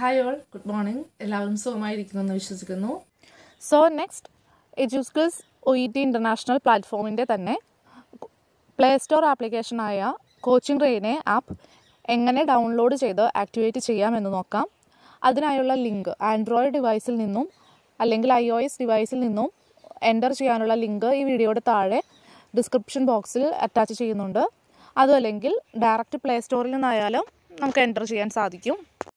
Hi all, good morning. എല്ലാവരും സുഖമായിരിക്കുമെന്ന് വിശ്വസിക്കുന്നു. So next, Edu Skills OET International പ്ലാറ്റ്ഫോമിൻ്റെ തന്നെ പ്ലേ സ്റ്റോർ ആപ്ലിക്കേഷനായ കോച്ചിങ് റെയിനെ ആപ്പ് എങ്ങനെ ഡൗൺലോഡ് ചെയ്ത് ആക്ടിവേറ്റ് ചെയ്യാമെന്ന് നോക്കാം. അതിനായുള്ള ലിങ്ക് ആൻഡ്രോയിഡ് ഡിവൈസിൽ നിന്നും അല്ലെങ്കിൽ iOS ഡിവൈസിൽ നിന്നും എൻ്റർ ചെയ്യാനുള്ള ലിങ്ക് ഈ വീഡിയോയുടെ താഴെ ഡിസ്ക്രിപ്ഷൻ ബോക്സിൽ അറ്റാച്ച് ചെയ്യുന്നുണ്ട്. അതുമല്ലെങ്കിൽ ഡയറക്റ്റ് പ്ലേ സ്റ്റോറിൽ നിന്നായാലും നമുക്ക് എൻ്റർ ചെയ്യാൻ സാധിക്കും.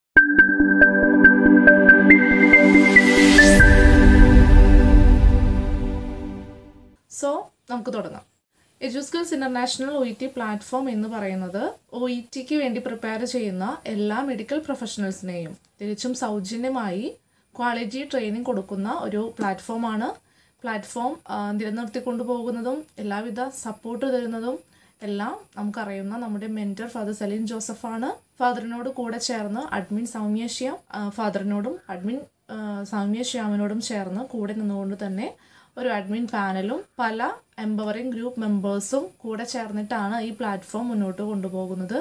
സോ നമുക്ക് തുടങ്ങാം. Edu skills international OET platform എന്ന് പറയുന്നത് OETക്ക് വേണ്ടി പ്രിപ്പയർ ചെയ്യുന്ന എല്ലാ മെഡിക്കൽ പ്രൊഫഷണൽസിനെയും തികച്ചും സൗജന്യമായി ക്വാളിറ്റി ട്രെയിനിങ് കൊടുക്കുന്ന ഒരു പ്ലാറ്റ്ഫോമാണ്. പ്ലാറ്റ്ഫോം നിലനിർത്തിക്കൊണ്ടു പോകുന്നതും എല്ലാവിധ സപ്പോർട്ട് തരുന്നതും എല്ലാം നമുക്കറിയുന്ന നമ്മുടെ മെൻറ്റർ ഫാദർ സലീൻ ജോസഫാണ്. ഫാദറിനോട് കൂടെ ചേർന്ന് അഡ്മിൻ സൗമ്യ ശ്യാം, ഫാദറിനോടും അഡ്മിൻ സൗമ്യ ശ്യാമിനോടും ചേർന്ന് കൂടെ നിന്നുകൊണ്ട് തന്നെ ഒരു അഡ്മിൻ പാനലും പല എംപവറിംഗ് ഗ്രൂപ്പ് മെമ്പേഴ്സും കൂടെ ചേർന്നിട്ടാണ് ഈ പ്ലാറ്റ്ഫോം മുന്നോട്ട് കൊണ്ടുപോകുന്നത്.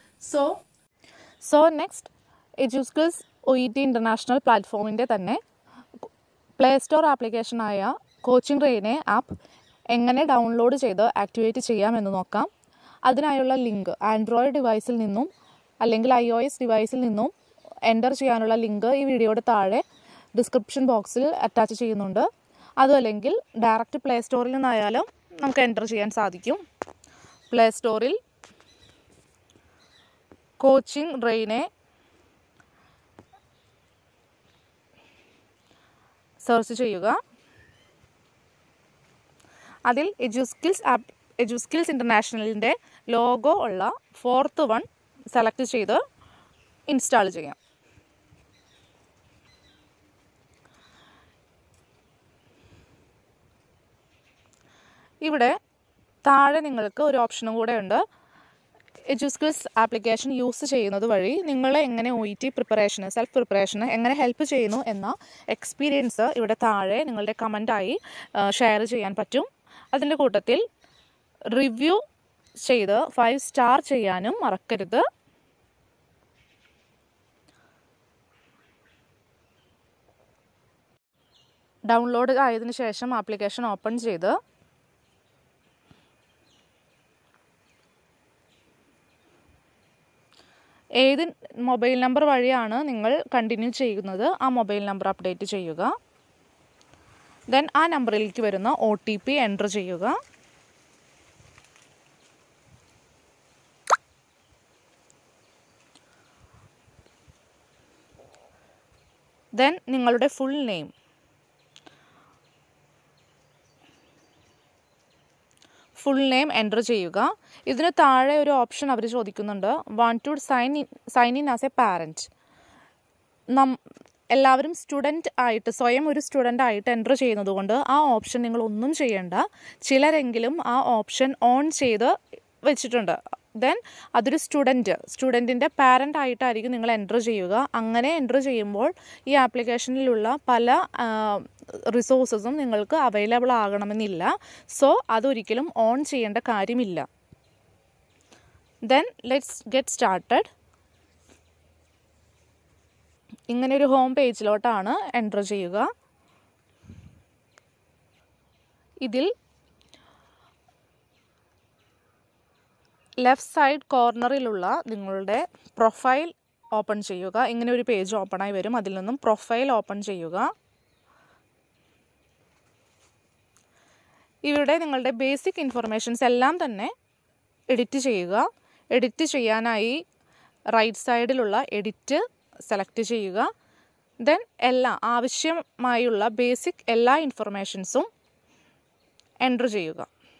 So next, edu skills OET international പ്ലാറ്റ്ഫോമിൻ്റെ തന്നെ പ്ലേ സ്റ്റോർ ആപ്ലിക്കേഷനായ കോച്ചിങ് റെയിനെ ആപ്പ് എങ്ങനെ ഡൗൺലോഡ് ചെയ്ത് ആക്ടിവേറ്റ് ചെയ്യാമെന്ന് നോക്കാം. അതിനായുള്ള ലിങ്ക് ആൻഡ്രോയിഡ് ഡിവൈസിൽ നിന്നും അല്ലെങ്കിൽ iOS ഡിവൈസിൽ നിന്നും എൻ്റർ ചെയ്യാനുള്ള ലിങ്ക് ഈ വീഡിയോയുടെ താഴെ ഡിസ്ക്രിപ്ഷൻ ബോക്സിൽ അറ്റാച്ച് ചെയ്യുന്നുണ്ട്. അതുമല്ലെങ്കിൽ ഡയറക്റ്റ് പ്ലേ സ്റ്റോറിൽ നിന്നായാലും നമുക്ക് എൻ്റർ ചെയ്യാൻ സാധിക്കും. പ്ലേ സ്റ്റോറിൽ കോച്ചിങ് റെയിനെ സെർച്ച് ചെയ്യുക. അതിൽ എഡ്യു സ്കിൽസ് ഇൻ്റർനാഷണലിൻ്റെ ലോഗോ ഉള്ള 4th one സെലക്ട് ചെയ്ത് ഇൻസ്റ്റാൾ ചെയ്യാം. ഇവിടെ താഴെ നിങ്ങൾക്ക് ഒരു ഓപ്ഷനും കൂടെ ഉണ്ട്. എഡ്യു സ്കിൽസ് ആപ്ലിക്കേഷൻ യൂസ് ചെയ്യുന്നത് വഴി നിങ്ങളെ എങ്ങനെ OET പ്രിപ്പറേഷന് സെൽഫ് പ്രിപ്പറേഷന് എങ്ങനെ ഹെൽപ്പ് ചെയ്യുന്നു എന്ന എക്സ്പീരിയൻസ് ഇവിടെ താഴെ നിങ്ങളുടെ കമൻറ്റായി ഷെയർ ചെയ്യാൻ പറ്റും. അതിൻ്റെ കൂട്ടത്തിൽ റിവ്യൂ ചെയ്ത് 5 സ്റ്റാർ ചെയ്യാനും മറക്കരുത്. ഡൗൺലോഡ് ആയതിനു ശേഷം ആപ്ലിക്കേഷൻ ഓപ്പൺ ചെയ്ത് ഏത് മൊബൈൽ നമ്പർ വഴിയാണ് നിങ്ങൾ കണ്ടിന്യൂ ചെയ്യുന്നത് ആ മൊബൈൽ നമ്പർ അപ്ഡേറ്റ് ചെയ്യുക. ദെൻ ആ നമ്പറിലേക്ക് വരുന്ന OTP എൻ്റർ ചെയ്യുക. ദെൻ നിങ്ങളുടെ ഫുൾ നെയിം, എൻ്റർ ചെയ്യുക. ഇതിന് താഴെ ഒരു ഓപ്ഷൻ അവർ ചോദിക്കുന്നുണ്ട്, want to sign in as a parent. എല്ലാവരും സ്റ്റുഡൻറ്റ് ആയിട്ട് സ്വയം ഒരു സ്റ്റുഡൻ്റ് ആയിട്ട് എൻ്റർ ചെയ്യുന്നത് കൊണ്ട് ആ ഓപ്ഷൻ നിങ്ങളൊന്നും ചെയ്യേണ്ട. ചിലരെങ്കിലും ആ ഓപ്ഷൻ ഓൺ ചെയ്ത് വെച്ചിട്ടുണ്ട്. ദെൻ അതൊരു സ്റ്റുഡൻറ്റിൻ്റെ പാരൻ്റ് ആയിട്ടായിരിക്കും നിങ്ങൾ എൻ്റർ ചെയ്യുക. അങ്ങനെ എൻ്റർ ചെയ്യുമ്പോൾ ഈ ആപ്ലിക്കേഷനിലുള്ള പല റിസോഴ്സസും നിങ്ങൾക്ക് അവൈലബിൾ ആകണമെന്നില്ല. സോ അതൊരിക്കലും ഓൺ ചെയ്യേണ്ട കാര്യമില്ല. Then let's get started. ഇങ്ങനെ ഒരു ഹോം പേജിലോട്ടാണ് എൻ്റർ ചെയ്യുക. ഇതിൽ ലെഫ്റ്റ് സൈഡ് കോർണറിലുള്ള നിങ്ങളുടെ പ്രൊഫൈൽ ഓപ്പൺ ചെയ്യുക. ഇങ്ങനെ ഒരു പേജ് ഓപ്പണായി വരും. അതിൽ നിന്നും പ്രൊഫൈൽ ഓപ്പൺ ചെയ്യുക. ഇവിടെ നിങ്ങളുടെ ബേസിക് ഇൻഫർമേഷൻസ് എല്ലാം തന്നെ എഡിറ്റ് ചെയ്യുക. എഡിറ്റ് ചെയ്യാനായി റൈറ്റ് സൈഡിലുള്ള എഡിറ്റ് സെലക്ട് ചെയ്യുക. ദെൻ ആവശ്യമായുള്ള ബേസിക് എല്ലാ ഇൻഫർമേഷൻസും എൻ്റർ ചെയ്യുക.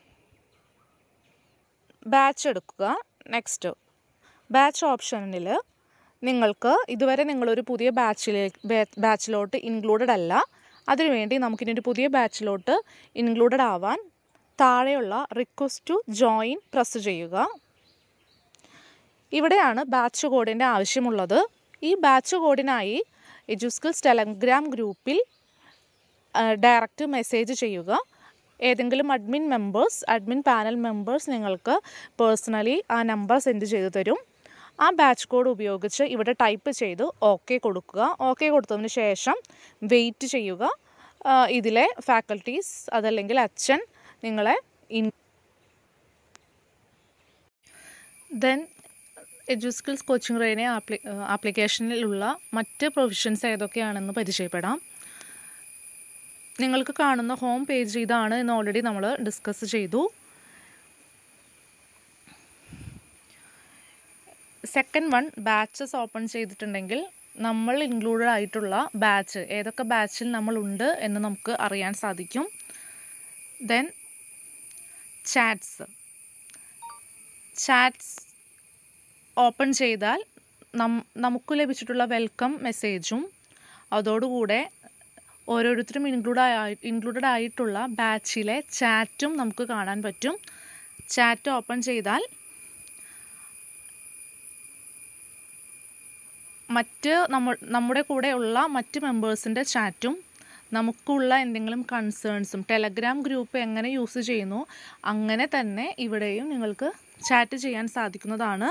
ബാച്ച് എടുക്കുക. നെക്സ്റ്റ്, ബാച്ച് ഓപ്ഷനിൽ നിങ്ങൾക്ക് ഇതുവരെ നിങ്ങളൊരു പുതിയ ബാച്ചിലോട്ട് ഇൻക്ലൂഡഡ് അല്ല. അതിനുവേണ്ടി നമുക്കിനി ഒരു പുതിയ ബാച്ചിലോട്ട് ഇൻക്ലൂഡഡ് ആവാൻ താഴെയുള്ള റിക്വസ്റ്റ് ടു ജോയിൻ പ്രസ് ചെയ്യുക. ഇവിടെയാണ് ബാച്ച് കോഡിൻ്റെ ആവശ്യമുള്ളത്. ഈ ബാച്ച് കോഡിനായി എഡ്യു സ്കിൽസ് ടെലഗ്രാം ഗ്രൂപ്പിൽ ഡയറക്റ്റ് മെസ്സേജ് ചെയ്യുക. ഏതെങ്കിലും അഡ്മിൻ പാനൽ മെമ്പേഴ്സ് നിങ്ങൾക്ക് പേഴ്സണലി ആ നമ്പർ സെൻഡ് ചെയ്തു തരും. ആ ബാച്ച് കോഡ് ഉപയോഗിച്ച് ഇവിടെ ടൈപ്പ് ചെയ്ത് ഓക്കെ കൊടുക്കുക. ഓക്കെ കൊടുത്തതിന് ശേഷം വെയിറ്റ് ചെയ്യുക. ഇതിലെ ഫാക്കൽറ്റീസ് അതല്ലെങ്കിൽ അച്ഛൻ നിങ്ങളെ ദെൻ എഡ്യൂസ്കിൽസ് കോച്ചിങ് റെയിനെ ആപ്ലിക്കേഷനിലുള്ള മറ്റ് പ്രൊവിഷൻസ് ഏതൊക്കെയാണെന്ന് പരിചയപ്പെടാം. നിങ്ങൾക്ക് കാണുന്ന ഹോം പേജ് ഇതാണ് എന്ന് ഓൾറെഡി നമ്മൾ ഡിസ്കസ് ചെയ്തു. സെക്കൻഡ് വൺ, ബാച്ചസ് ഓപ്പൺ ചെയ്തിട്ടുണ്ടെങ്കിൽ നമ്മൾ ഇൻക്ലൂഡഡ് ആയിട്ടുള്ള ബാച്ച് ഏതൊക്കെ ബാച്ചിൽ നമ്മളുണ്ട് എന്ന് നമുക്ക് അറിയാൻ സാധിക്കും. ദെൻ ചാറ്റ്സ് ഓപ്പൺ ചെയ്താൽ നമുക്ക് ലഭിച്ചിട്ടുള്ള വെൽക്കം മെസ്സേജും അതോടുകൂടെ ഓരോരുത്തരും ഇൻക്ലൂഡഡ് ആയിട്ടുള്ള ബാച്ചിലെ ചാറ്റും നമുക്ക് കാണാൻ പറ്റും. ചാറ്റ് ഓപ്പൺ ചെയ്താൽ നമ്മുടെ കൂടെ ഉള്ള മറ്റ് മെമ്പേഴ്സിൻ്റെ ചാറ്റും നമുക്കുള്ള എന്തെങ്കിലും കൺസേൺസും ടെലഗ്രാം ഗ്രൂപ്പ് എങ്ങനെ യൂസ് ചെയ്യുന്നു അങ്ങനെ തന്നെ ഇവിടെയും നിങ്ങൾക്ക് ചാറ്റ് ചെയ്യാൻ സാധിക്കുന്നതാണ്.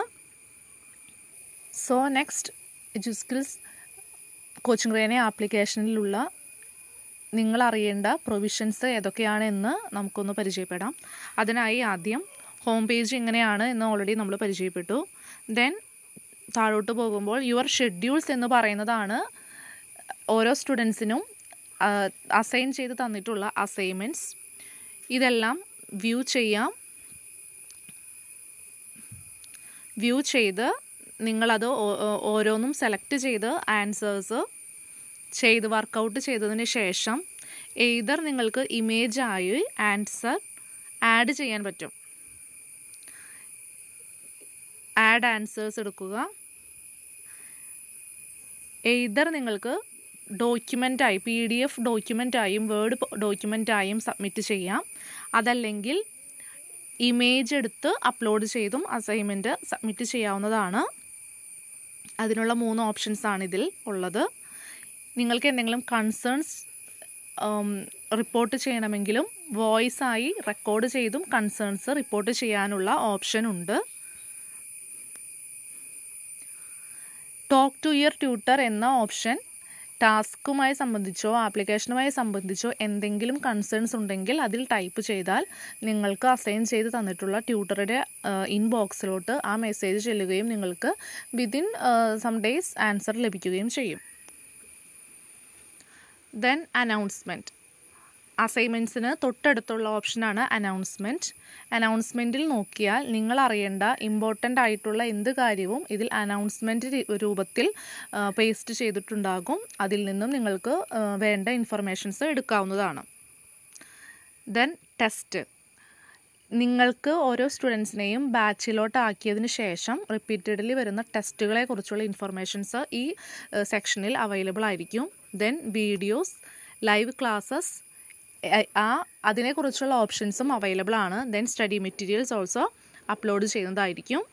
സോ നെക്സ്റ്റ്, എഡ്യൂസ്കിൽസ് കോച്ചിങ് റെയിനെ ആപ്ലിക്കേഷനിലുള്ള നിങ്ങൾ അറിയേണ്ട പ്രൊവിഷൻസ് ഏതൊക്കെയാണെന്ന് നമുക്കൊന്ന് പരിചയപ്പെടാം. അതിനായി ആദ്യം ഹോം പേജ് എങ്ങനെയാണ് എന്ന് ഓൾറെഡി നമ്മൾ പരിചയപ്പെട്ടു. ദെൻ താഴോട്ട് പോകുമ്പോൾ യുവർ ഷെഡ്യൂൾസ് എന്ന് പറയുന്നതാണ് ഓരോ സ്റ്റുഡൻസിനും അസൈൻ ചെയ്ത് തന്നിട്ടുള്ള അസൈൻമെൻറ്റ്സ്. ഇതെല്ലാം വ്യൂ ചെയ്ത് നിങ്ങളത് ഓരോന്നും സെലക്ട് ചെയ്ത് ആൻസേഴ്സ് ചെയ്ത് വർക്കൗട്ട് ചെയ്തതിന് ശേഷം എയ്തർ നിങ്ങൾക്ക് ഇമേജായി ആൻസർ ആഡ് ചെയ്യാൻ പറ്റും. ആഡ് ആൻസേഴ്സ് എടുക്കുക. എയ്തർ നിങ്ങൾക്ക് ഡോക്യുമെൻ്റായി PDF ഡോക്യുമെൻ്റായും വേർഡ് ഡോക്യുമെൻ്റായും സബ്മിറ്റ് ചെയ്യാം. അതല്ലെങ്കിൽ ഇമേജ് എടുത്ത് അപ്ലോഡ് ചെയ്തും അസൈൻമെൻറ്റ് സബ്മിറ്റ് ചെയ്യാവുന്നതാണ്. അതിനുള്ള 3 ഓപ്ഷൻസാണ് ഇതിൽ ഉള്ളത്. നിങ്ങൾക്ക് എന്തെങ്കിലും കൺസേൺസ് റിപ്പോർട്ട് ചെയ്യണമെങ്കിലും വോയിസായി റെക്കോർഡ് ചെയ്തും കൺസേൺസ് റിപ്പോർട്ട് ചെയ്യാനുള്ള ഓപ്ഷൻ ഉണ്ട്. ടോക്ക് ടു യുവർ ട്യൂട്ടർ എന്ന ഓപ്ഷൻ ടാസ്കുമായി സംബന്ധിച്ചോ ആപ്ലിക്കേഷനുമായി സംബന്ധിച്ചോ എന്തെങ്കിലും കൺസേൺസ് ഉണ്ടെങ്കിൽ അതിൽ ടൈപ്പ് ചെയ്താൽ നിങ്ങൾക്ക് അസൈൻ ചെയ്ത് തന്നിട്ടുള്ള ട്യൂട്ടറുടെ ഇൻബോക്സിലോട്ട് ആ മെസ്സേജ് ചെല്ലുകയും നിങ്ങൾക്ക് വിതിൻ സം ഡേയ്സ് ആൻസർ ലഭിക്കുകയും ചെയ്യും. Then announcement. അസൈൻമെൻറ്റ്സിന് തൊട്ടടുത്തുള്ള ഓപ്ഷനാണ് അനൗൺസ്മെൻറ്റിൽ നോക്കിയാൽ നിങ്ങൾ അറിയേണ്ട ഇമ്പോർട്ടൻ്റ് ആയിട്ടുള്ള എന്ത് കാര്യവും ഇതിൽ അനൗൺസ്മെൻറ്റ് രൂപത്തിൽ പേസ്റ്റ് ചെയ്തിട്ടുണ്ടാകും. അതിൽ നിന്നും നിങ്ങൾക്ക് വേണ്ട ഇൻഫർമേഷൻസ് എടുക്കാവുന്നതാണ്. Then test. നിങ്ങൾക്ക് ഓരോ സ്റ്റുഡൻസിനെയും ബാച്ചിലോട്ട് ആക്കിയതിന് ശേഷം റിപ്പീറ്റഡ്ലി വരുന്ന ടെസ്റ്റുകളെ കുറിച്ചുള്ള ഇൻഫർമേഷൻസ് ഈ സെക്ഷനിൽ അവൈലബിൾ ആയിരിക്കും. ദെൻ വീഡിയോസ്, ലൈവ് ക്ലാസ്സസ് അതിനെക്കുറിച്ചുള്ള ഓപ്ഷൻസും അവൈലബിൾ ആണ്. Then study materials also upload ചെയ്യുന്നതായിരിക്കും.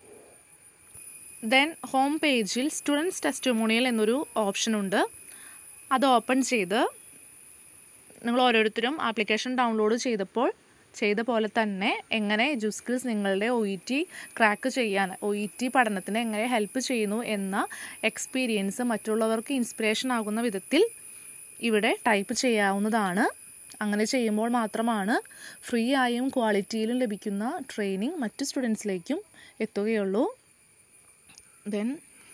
ദെൻ ഹോം പേജിൽ സ്റ്റുഡൻസ് ടെസ്റ്റിമോണിയൽ എന്നൊരു ഓപ്ഷൻ ഉണ്ട്. അത് ഓപ്പൺ ചെയ്ത് നിങ്ങൾ ഓരോരുത്തരും ആപ്ലിക്കേഷൻ ഡൗൺലോഡ് ചെയ്ത പോലെ തന്നെ എങ്ങനെ എഡ്യൂസ്കിൽസ് നിങ്ങളുടെ OET ക്രാക്ക് ചെയ്യാൻ OET പഠനത്തിന് എങ്ങനെ ഹെൽപ്പ് ചെയ്യുന്നു എന്ന എക്സ്പീരിയൻസ് മറ്റുള്ളവർക്ക് ഇൻസ്പിറേഷൻ ആകുന്ന വിധത്തിൽ ഇവിടെ ടൈപ്പ് ചെയ്യാവുന്നതാണ്. അങ്ങനെ ചെയ്യുമ്പോൾ മാത്രമാണ് ഫ്രീ ആയും ക്വാളിറ്റിയിലും ലഭിക്കുന്ന ട്രെയിനിങ് മറ്റ് സ്റ്റുഡൻസിലേക്കും എത്തുകയുള്ളൂ. ദെൻ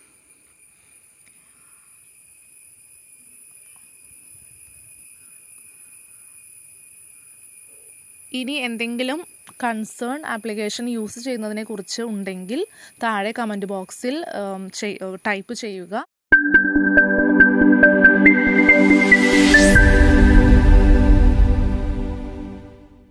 ഇനി എന്തെങ്കിലും കൺസേൺ ആപ്ലിക്കേഷൻ യൂസ് ചെയ്യുന്നതിനെ കുറിച്ച് ഉണ്ടെങ്കിൽ താഴെ കമൻറ്റ് ബോക്സിൽ ടൈപ്പ് ചെയ്യുക.